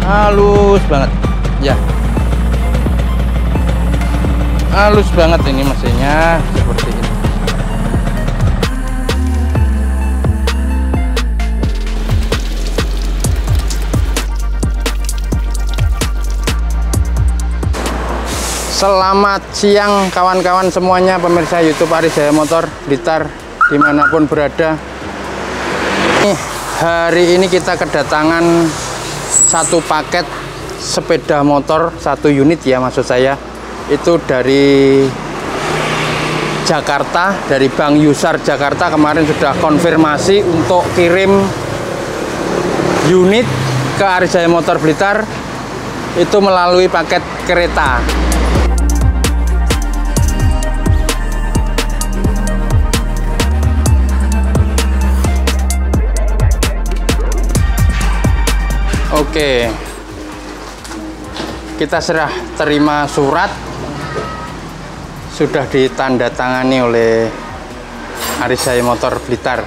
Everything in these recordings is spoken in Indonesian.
halus banget ya, halus banget ini mesinnya seperti ini. Selamat siang kawan-kawan semuanya, pemirsa YouTube Aris Jaya Motor Blitar dimanapun berada. Hari ini kita kedatangan satu paket sepeda motor, satu unit ya maksud saya, itu dari Jakarta, dari Bang Yusar Jakarta. Kemarin sudah konfirmasi untuk kirim unit ke Aris Jaya Motor Blitar itu melalui paket kereta. Oke, kita serah terima surat, sudah ditandatangani oleh Aris Jaya Motor Blitar.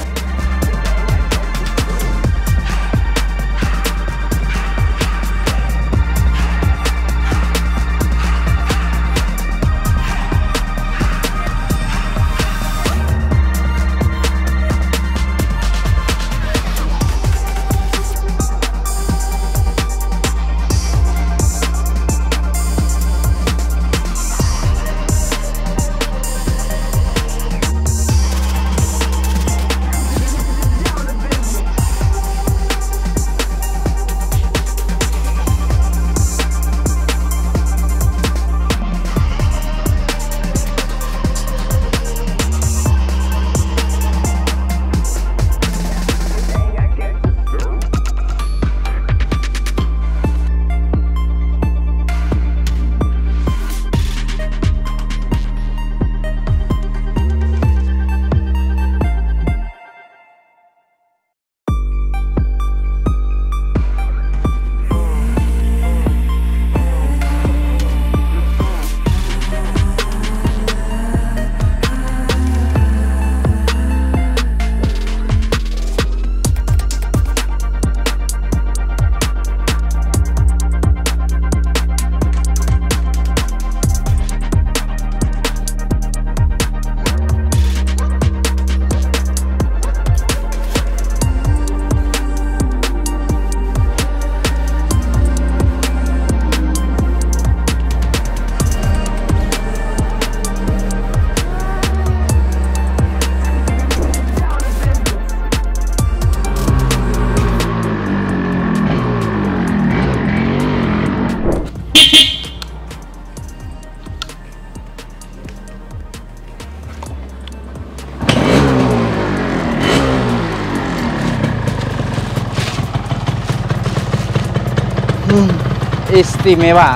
Istimewa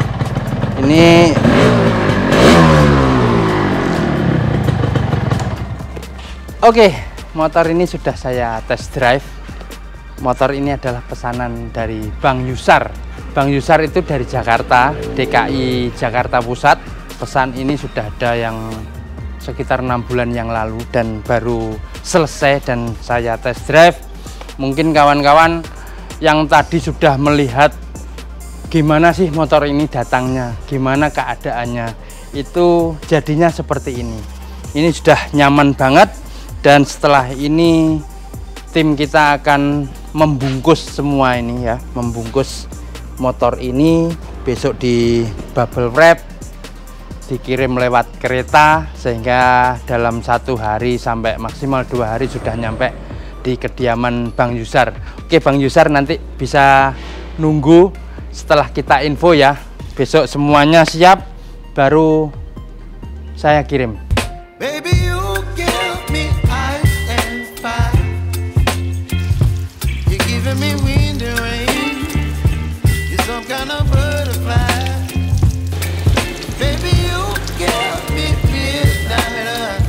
ini. Oke, motor ini sudah saya test drive. Motor ini adalah pesanan dari Bang Yusar. Bang Yusar itu dari Jakarta, DKI Jakarta Pusat. Pesan ini sudah ada yang sekitar 6 bulan yang lalu dan baru selesai dan saya test drive. Mungkin kawan-kawan yang tadi sudah melihat gimana sih motor ini datangnya, gimana keadaannya, itu jadinya seperti ini. Ini sudah nyaman banget, dan setelah ini tim kita akan membungkus semua ini ya, membungkus motor ini, besok di bubble wrap, dikirim lewat kereta, sehingga dalam 1 hari sampai maksimal 2 hari sudah nyampe di kediaman Bang Yusar. Oke, Bang Yusar nanti bisa nunggu setelah kita info ya, besok semuanya siap baru saya kirim. Baby, you give me ice and fire. You're giving me wind and rain. You're some kind of butterfly. Baby, you give me midnight.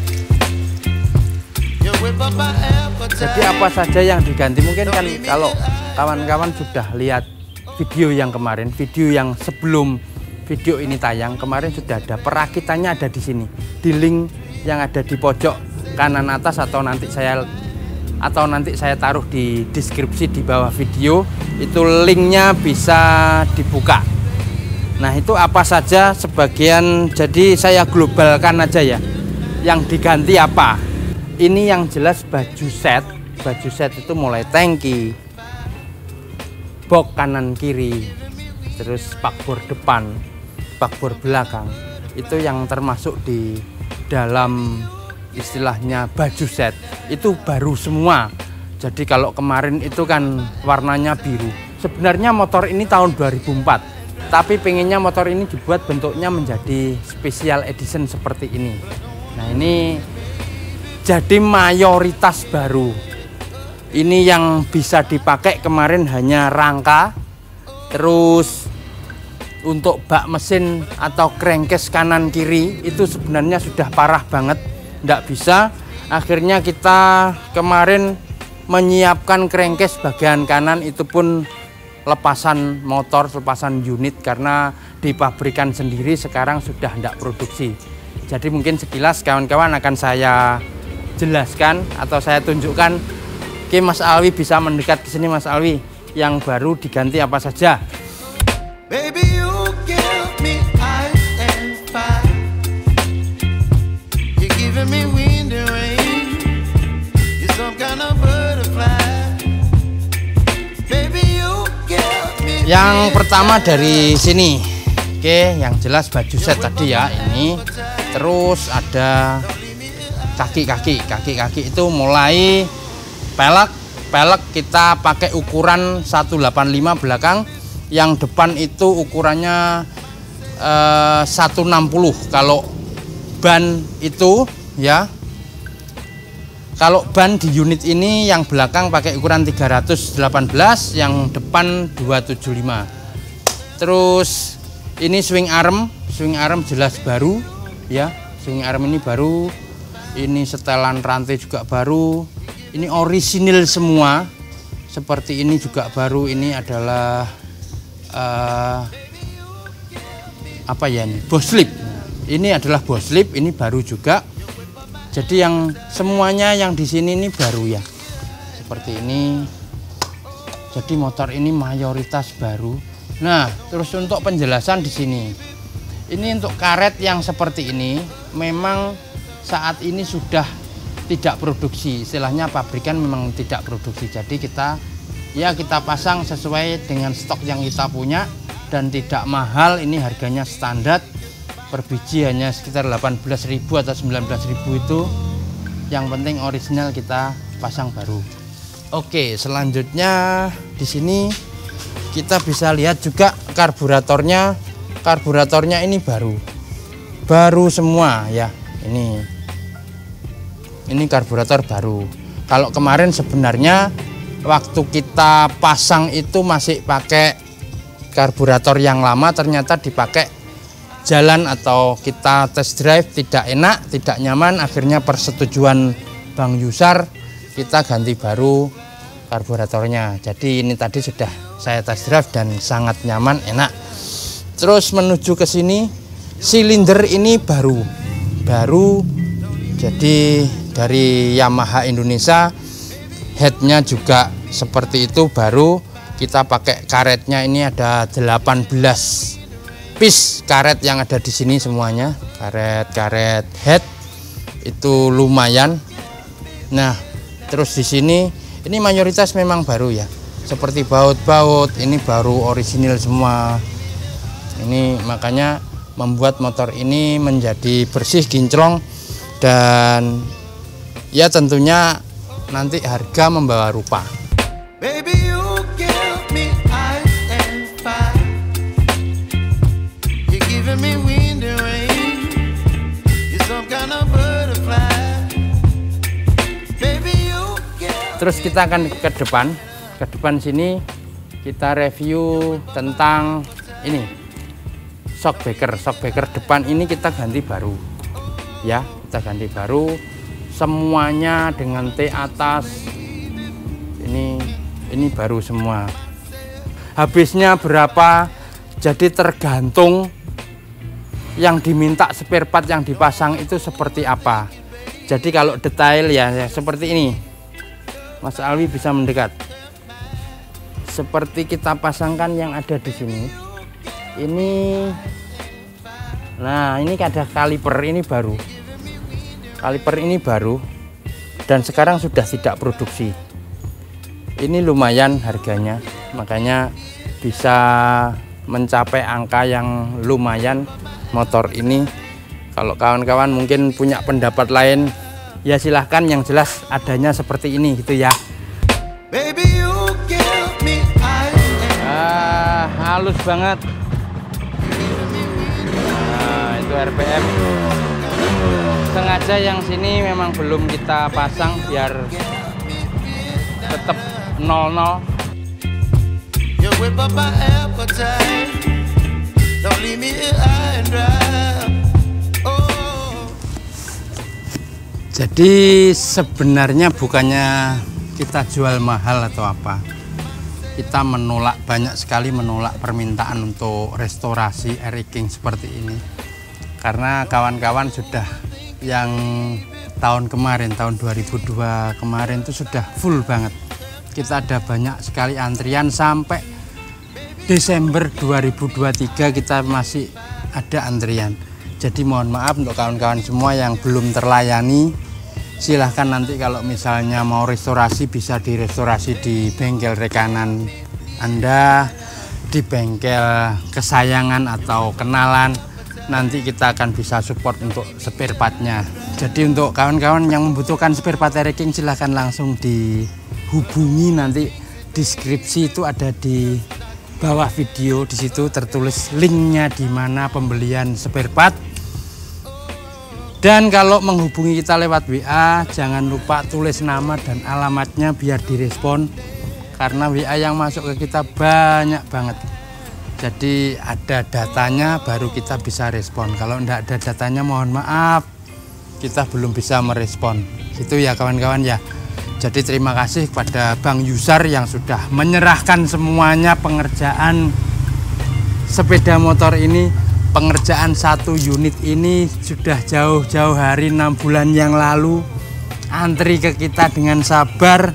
You whip up my appetite. Jadi apa saja yang diganti, mungkin kan kalau kawan-kawan sudah lihat video yang kemarin, video yang sebelum video ini tayang kemarin, sudah ada perakitannya, ada di sini, di link yang ada di pojok kanan atas, atau nanti saya atau nanti saya taruh di deskripsi di bawah video, itu linknya bisa dibuka. Nah itu apa saja sebagian, jadi saya globalkan aja ya. Yang diganti apa? Ini yang jelas baju set. Baju set itu mulai tangki, box kanan kiri, terus spakbor depan, spakbor belakang, itu yang termasuk di dalam istilahnya baju set, itu baru semua. Jadi kalau kemarin itu kan warnanya biru. Sebenarnya motor ini tahun 2004, tapi pengennya motor ini dibuat bentuknya menjadi special edition seperti ini. Nah ini jadi mayoritas baru. Ini yang bisa dipakai kemarin hanya rangka, terus untuk bak mesin atau crankcase kanan kiri itu sebenarnya sudah parah banget, tidak bisa. Akhirnya kita kemarin menyiapkan crankcase bagian kanan, itu pun lepasan motor, lepasan unit, karena di pabrikan sendiri sekarang sudah tidak produksi. Jadi mungkin sekilas kawan-kawan akan saya jelaskan atau saya tunjukkan. Oke, Mas Alwi bisa mendekat ke sini, Mas Alwi. Yang baru diganti apa saja? Baby, you give me ice and fire. You're giving me wind and rain. You're some kind of butterfly. Baby, you give me. Yang pertama dari sini. Oke, yang jelas baju set tadi ya, ini. Terus ada kaki-kaki itu mulai pelek kita pakai ukuran 185 belakang, yang depan itu ukurannya 160. Kalau ban itu ya, kalau ban di unit ini yang belakang pakai ukuran 318, yang depan 275. Terus ini swing arm jelas baru ya, swing arm ini baru. Ini setelan rantai juga baru. Ini orisinil semua. Seperti ini juga baru. Ini adalah apa ya ini? Boslip. Ini adalah boslip, ini baru juga. Jadi yang semuanya yang di sini ini baru ya. Seperti ini. Jadi motor ini mayoritas baru. Nah, terus untuk penjelasan di sini. Ini untuk karet yang seperti ini memang saat ini sudah tidak produksi. Istilahnya pabrikan memang tidak produksi. Jadi kita pasang sesuai dengan stok yang kita punya dan tidak mahal. Ini harganya standar. Per biji hanya sekitar 18.000 atau 19.000 itu. Yang penting original kita pasang baru. Oke, selanjutnya di sini kita bisa lihat juga karburatornya. Karburatornya ini baru semua ya. Ini karburator baru. Kalau kemarin sebenarnya waktu kita pasang itu masih pakai karburator yang lama, ternyata dipakai jalan atau kita test drive tidak enak, tidak nyaman. Akhirnya persetujuan Bang Yusar kita ganti baru karburatornya. Jadi ini tadi sudah saya test drive dan sangat nyaman, enak. Terus menuju ke sini, silinder ini baru. Jadi dari Yamaha Indonesia, headnya juga seperti itu baru. Kita pakai karetnya ini ada 18 piece karet yang ada di sini semuanya. Karet head itu lumayan. Nah, terus di sini ini mayoritas memang baru ya. Seperti baut-baut ini baru orisinil semua. Ini makanya membuat motor ini menjadi bersih, kinclong, dan ya tentunya nanti harga membawa rupa. Baby, you give me ice and fire. You're giving me wind and rain. You're some kind of butterfly. Baby, you give. Terus kita akan ke depan. Ke depan sini kita review tentang ini. Shockbreaker depan ini kita ganti baru. Ya, kita ganti baru. Semuanya dengan T atas. Ini baru semua. Habisnya berapa? Jadi tergantung yang diminta spare part yang dipasang itu seperti apa. Jadi kalau detail ya seperti ini. Mas Alwi bisa mendekat. Seperti kita pasangkan yang ada di sini. Ini, nah ini ada kaliper ini baru. Kaliper ini baru dan sekarang sudah tidak produksi. Ini lumayan harganya, makanya bisa mencapai angka yang lumayan motor ini. Kalau kawan-kawan mungkin punya pendapat lain, ya silahkan. Yang jelas adanya seperti ini gitu ya. Baby, you give me ice. Halus banget. Nah, itu RPM. Sengaja yang sini memang belum kita pasang biar tetap 00. You whip up my appetite. Don't leave me here high and dry. Oh. Jadi sebenarnya bukannya kita jual mahal atau apa. Kita menolak, banyak sekali menolak permintaan untuk restorasi Eric King seperti ini. Karena kawan-kawan sudah yang tahun kemarin, tahun 2002 kemarin itu sudah full banget. Kita ada banyak sekali antrian sampai Desember 2023 kita masih ada antrian. Jadi mohon maaf untuk kawan-kawan semua yang belum terlayani. Silahkan nanti kalau misalnya mau restorasi bisa direstorasi di bengkel rekanan Anda, di bengkel kesayangan atau kenalan. Nanti kita akan bisa support untuk spare partnya. Jadi untuk kawan-kawan yang membutuhkan spare part Eric King silahkan langsung dihubungi, nanti deskripsi itu ada di bawah video. Di situ tertulis linknya di mana pembelian spare part. Dan kalau menghubungi kita lewat WA jangan lupa tulis nama dan alamatnya biar direspon, karena WA yang masuk ke kita banyak banget. Jadi ada datanya baru kita bisa respon. Kalau tidak ada datanya mohon maaf, kita belum bisa merespon. Gitu ya kawan-kawan ya. Jadi terima kasih kepada Bang Yusar yang sudah menyerahkan semuanya pengerjaan sepeda motor ini. Pengerjaan 1 unit ini sudah jauh-jauh hari, 6 bulan yang lalu. Antri ke kita dengan sabar.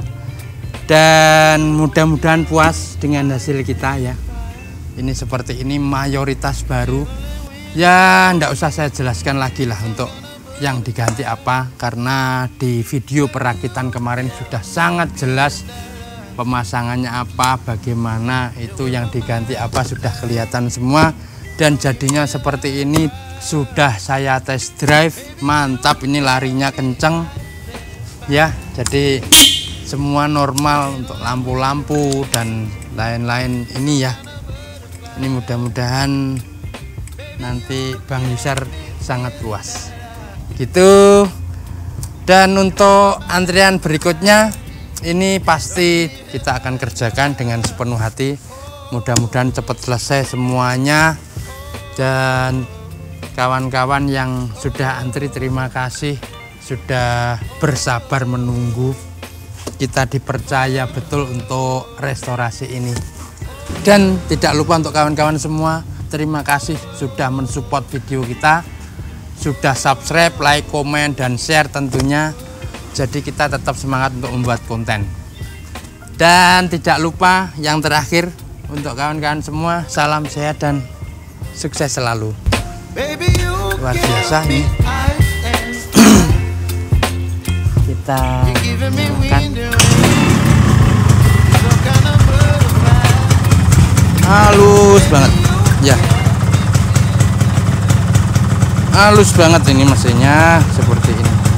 Dan mudah-mudahan puas dengan hasil kita ya. Ini seperti ini, mayoritas baru. Ya enggak usah saya jelaskan lagi lah untuk yang diganti apa, karena di video perakitan kemarin sudah sangat jelas pemasangannya apa, bagaimana itu yang diganti apa sudah kelihatan semua. Dan jadinya seperti ini sudah saya test drive, mantap, ini larinya kenceng ya. Jadi semua normal untuk lampu-lampu dan lain-lain ini ya. Ini mudah-mudahan nanti Bang Yusar sangat puas gitu. Dan untuk antrian berikutnya ini pasti kita akan kerjakan dengan sepenuh hati. Mudah-mudahan cepat selesai semuanya. Dan kawan-kawan yang sudah antri terima kasih, sudah bersabar menunggu. Kita dipercaya betul untuk restorasi ini. Dan tidak lupa untuk kawan-kawan semua, terima kasih sudah mensupport video kita, sudah subscribe, like, komen, dan share tentunya. Jadi kita tetap semangat untuk membuat konten. Dan tidak lupa yang terakhir untuk kawan-kawan semua, salam sehat dan sukses selalu. Luar biasa ini. Kita makan. Halus banget ya, halus banget ini mesinnya seperti ini.